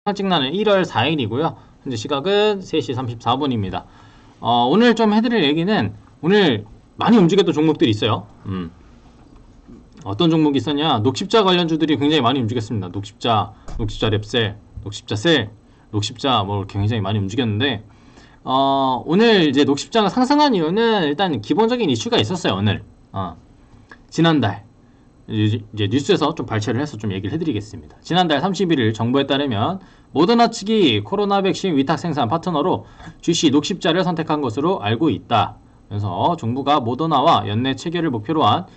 찍나는 1월 4일이고요. 현재 시각은 3시 34분입니다. 오늘 좀 해드릴 얘기는 오늘 많이 움직였던 종목들이 있어요. 어떤 종목이 있었냐? 녹십자 관련주들이 굉장히 많이 움직였습니다. 녹십자 랩셀, 녹십자 셀, 녹십자 뭐 이렇게 굉장히 많이 움직였는데 오늘 이제 녹십자가 상승한 이유는 일단 기본적인 이슈가 있었어요. 오늘 지난달 이제 뉴스에서 좀 발췌를 해서 좀 얘기를 해드리겠습니다. 지난달 31일 정보에 따르면 모더나 측이 코로나 백신 위탁 생산 파트너로 GC 녹십자를 선택한 것으로 알고 있다. 그래서 정부가 모더나와 연내 체결을 목표로 한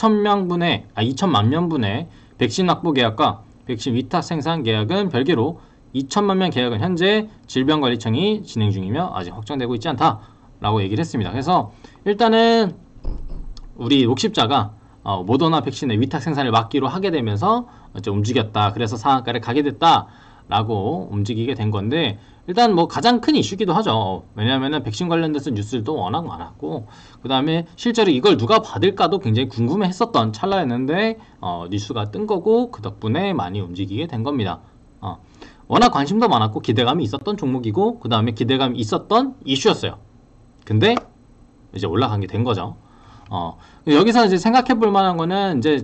2천만 명분의 백신 확보 계약과 백신 위탁 생산 계약은 별개로 2천만 명 계약은 현재 질병관리청이 진행 중이며 아직 확정되고 있지 않다라고 얘기를 했습니다. 그래서 일단은 우리 녹십자가 모더나 백신의 위탁 생산을 막기로 하게 되면서 이제 움직였다. 그래서 상한가를 가게 됐다라고 움직이게 된 건데 일단 뭐 가장 큰 이슈기도 하죠. 왜냐하면은 백신 관련돼서 뉴스들도 워낙 많았고 그 다음에 실제로 이걸 누가 받을까도 굉장히 궁금해했었던 찰나였는데 뉴스가 뜬 거고 그 덕분에 많이 움직이게 된 겁니다. 워낙 관심도 많았고 기대감이 있었던 종목이고 그 다음에 기대감이 있었던 이슈였어요. 근데 이제 올라간 게 된 거죠. 여기서 이제 생각해 볼 만한 거는 이제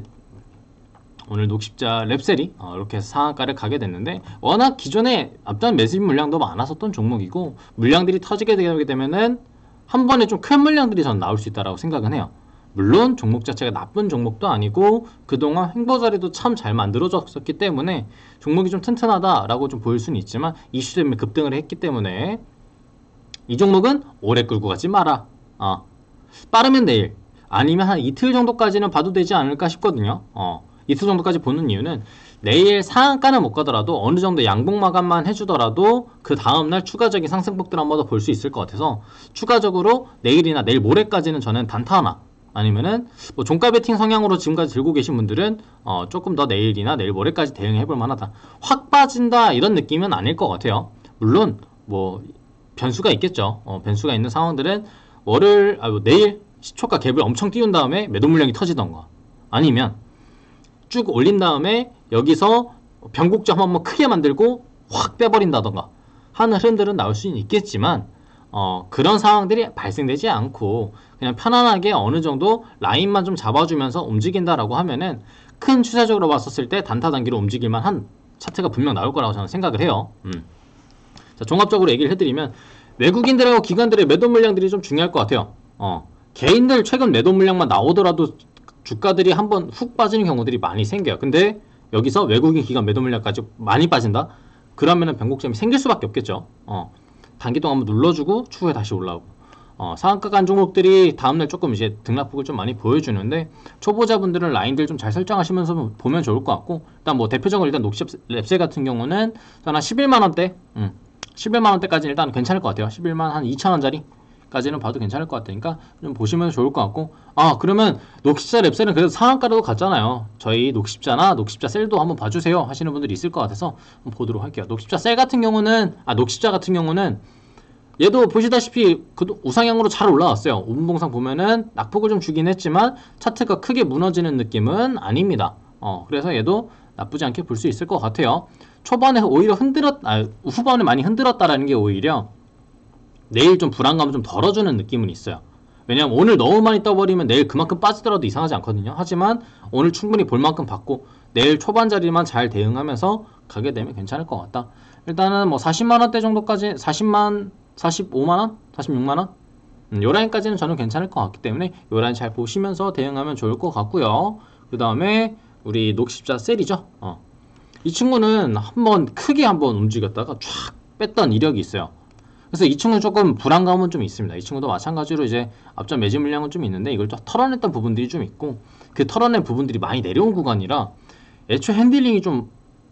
오늘 녹십자 랩셀이 이렇게 해서 상한가를 가게 됐는데 워낙 기존에 앞전 매수인 물량도 많았었던 종목이고 물량들이 터지게 되게 되면은 한 번에 좀 큰 물량들이 전 나올 수 있다라고 생각은 해요. 물론 종목 자체가 나쁜 종목도 아니고 그동안 횡보 자리도 참 잘 만들어졌었기 때문에 종목이 좀 튼튼하다라고 좀 보일 수는 있지만 이슈 때문에 급등을 했기 때문에 이 종목은 오래 끌고 가지 마라. 빠르면 내일 아니면 한 이틀 정도까지는 봐도 되지 않을까 싶거든요. 이틀 정도까지 보는 이유는 내일 상한가는 못 가더라도 어느 정도 양봉 마감만 해주더라도 그 다음날 추가적인 상승폭들 한 번 더 볼 수 있을 것 같아서 추가적으로 내일이나 내일 모레까지는 저는 단타 하나 아니면은 뭐 종가 베팅 성향으로 지금까지 들고 계신 분들은 조금 더 내일이나 내일 모레까지 대응해 볼 만하다. 확 빠진다 이런 느낌은 아닐 것 같아요. 물론 뭐 변수가 있겠죠. 변수가 있는 상황들은 내일 시초가 갭을 엄청 띄운 다음에 매도 물량이 터지던가 아니면 쭉 올린 다음에 여기서 변곡점 한번 크게 만들고 확 빼버린다던가 하는 흐름들은 나올 수는 있겠지만 그런 상황들이 발생되지 않고 그냥 편안하게 어느 정도 라인만 좀 잡아주면서 움직인다라고 하면은 큰 추세적으로 봤었을 때 단타 단기로 움직일만 한 차트가 분명 나올 거라고 저는 생각을 해요. 자, 종합적으로 얘기를 해드리면 외국인들하고 기관들의 매도 물량들이 좀 중요할 것 같아요. 개인들 최근 매도 물량만 나오더라도 주가들이 한번 훅 빠지는 경우들이 많이 생겨요. 근데 여기서 외국인 기관 매도 물량까지 많이 빠진다? 그러면은 변곡점이 생길 수밖에 없겠죠. 단기 동안 한번 눌러주고 추후에 다시 올라오고 상한가 간 종목들이 다음날 조금 이제 등락폭을 좀 많이 보여주는데 초보자분들은 라인들 좀 잘 설정하시면서 보면 좋을 것 같고 일단 뭐 대표적으로 일단 녹십 랩셀 같은 경우는 저는 한 11만원대 11만원대까지는 일단 괜찮을 것 같아요. 11만 한 2천원짜리 까지는 봐도 괜찮을 것 같으니까 좀 보시면 좋을 것 같고 그러면 녹십자 랩셀은 그래도 상한가로 갔잖아요. 저희 녹십자나 녹십자 셀도 한번 봐주세요 하시는 분들이 있을 것 같아서 한번 보도록 할게요. 녹십자 셀 같은 경우는 녹십자 같은 경우는 얘도 보시다시피 우상향으로 잘 올라왔어요. 5분 봉상 보면은 낙폭을 좀 주긴 했지만 차트가 크게 무너지는 느낌은 아닙니다. 그래서 얘도 나쁘지 않게 볼 수 있을 것 같아요. 초반에 오히려 후반에 많이 흔들었다라는 게 오히려 내일 좀 불안감을 좀 덜어주는 느낌은 있어요. 왜냐면 오늘 너무 많이 떠버리면 내일 그만큼 빠지더라도 이상하지 않거든요. 하지만 오늘 충분히 볼 만큼 받고 내일 초반 자리만 잘 대응하면서 가게 되면 괜찮을 것 같다. 일단은 뭐 40만원대 정도까지 45만원? 46만원? 요 라인까지는 저는 괜찮을 것 같기 때문에 요 라인 잘 보시면서 대응하면 좋을 것 같고요. 그 다음에 우리 녹십자 셀이죠. 이 친구는 크게 한번 움직였다가 쫙 뺐던 이력이 있어요. 그래서 이 친구는 조금 불안감은 좀 있습니다. 이 친구도 마찬가지로 이제 앞전 매집 물량은 좀 있는데 이걸 또 털어냈던 부분들이 좀 있고 그 털어낸 부분들이 많이 내려온 구간이라 애초에 핸들링이 좀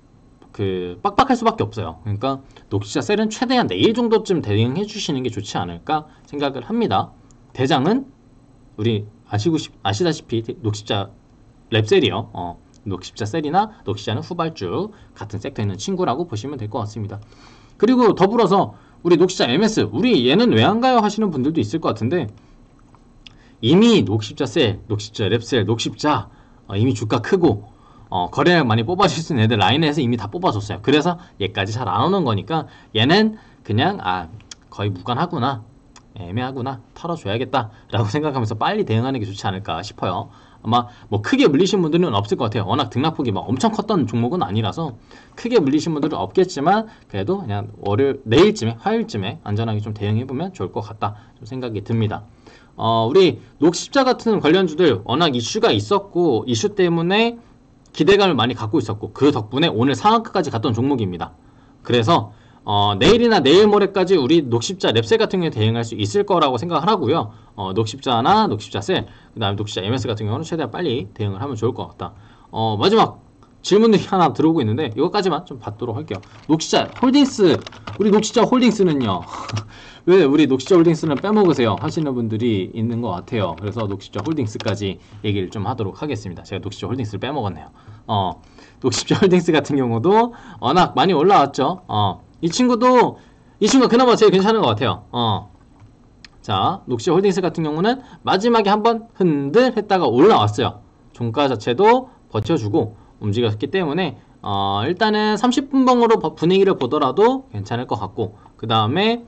빡빡할 수밖에 없어요. 그러니까 녹십자 셀은 최대한 내일 정도쯤 대응해 주시는 게 좋지 않을까 생각을 합니다. 대장은 우리 아시다시피 녹십자 랩셀이요. 녹십자 셀이나 녹십자는 후발주 같은 섹터에 있는 친구라고 보시면 될 것 같습니다. 그리고 더불어서 우리 녹십자 MS 우리 얘는 왜 안 가요 하시는 분들도 있을 것 같은데 이미 녹십자 셀, 녹십자 랩셀, 녹십자 이미 주가 크고 거래량 많이 뽑아줄 수 있는 애들 라인에서 이미 다 뽑아줬어요. 그래서 얘까지 잘 안 오는 거니까 얘는 그냥 거의 무관하구나, 애매하구나, 털어줘야겠다 라고 생각하면서 빨리 대응하는 게 좋지 않을까 싶어요. 아마 뭐 크게 물리신 분들은 없을 것 같아요. 워낙 등락폭이 막 엄청 컸던 종목은 아니라서 크게 물리신 분들은 없겠지만 그래도 그냥 내일쯤에, 화요일쯤에 안전하게 좀 대응해보면 좋을 것 같다 좀 생각이 듭니다. 우리 녹십자 같은 관련주들 워낙 이슈가 있었고 이슈 때문에 기대감을 많이 갖고 있었고 그 덕분에 오늘 상한가까지 갔던 종목입니다. 그래서 내일이나 내일 모레까지 우리 녹십자 랩셀 같은 경우에 대응할 수 있을 거라고 생각을 하고요. 녹십자나 녹십자셀, 그 다음에 녹십자 MS 같은 경우는 최대한 빨리 대응을 하면 좋을 것 같다. 마지막 질문들이 하나 들어오고 있는데 이것까지만 좀 받도록 할게요. 녹십자 홀딩스, 우리 녹십자 홀딩스는요 왜 우리 녹십자 홀딩스는 빼먹으세요 하시는 분들이 있는 것 같아요. 그래서 녹십자 홀딩스까지 얘기를 좀 하도록 하겠습니다. 제가 녹십자 홀딩스를 빼먹었네요. 녹십자 홀딩스 같은 경우도 워낙 많이 올라왔죠. 이 친구가 그나마 제일 괜찮은 것 같아요. 자, 녹십자 홀딩스 같은 경우는 마지막에 한번 흔들 했다가 올라왔어요. 종가 자체도 버텨주고 움직였기 때문에 일단은 30분봉으로 분위기를 보더라도 괜찮을 것 같고, 그 다음에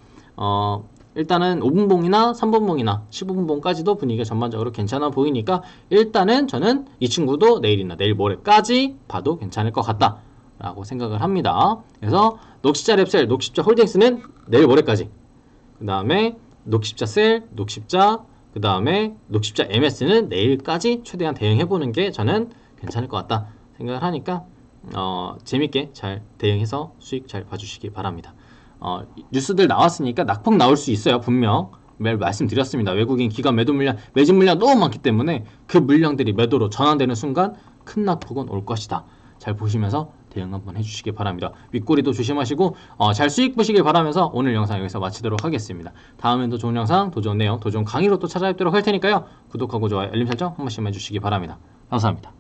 일단은 5분봉이나 3분봉이나 15분봉까지도 분위기가 전반적으로 괜찮아 보이니까 일단은 저는 이 친구도 내일이나 내일 모레까지 봐도 괜찮을 것 같다 라고 생각을 합니다. 그래서 녹십자 랩셀, 녹십자 홀딩스는 내일 모레까지, 그 다음에 녹십자 셀, 녹십자, 그 다음에 녹십자 MS는 내일까지 최대한 대응해보는 게 저는 괜찮을 것 같다 생각을 하니까 재밌게 잘 대응해서 수익 잘 봐주시기 바랍니다. 뉴스들 나왔으니까 낙폭 나올 수 있어요. 분명 매일 말씀드렸습니다. 외국인 기관 매도 물량, 매집 물량 너무 많기 때문에 그 물량들이 매도로 전환되는 순간 큰 낙폭은 올 것이다. 잘 보시면서 대응 한번 해주시기 바랍니다. 윗꼬리도 조심하시고 잘 수익 보시길 바라면서 오늘 영상 여기서 마치도록 하겠습니다. 다음엔 더 좋은 영상, 더 좋은 내용, 더 좋은 강의로 또 찾아뵙도록 할 테니까요. 구독하고 좋아요, 알림 설정 한 번씩만 해주시기 바랍니다. 감사합니다.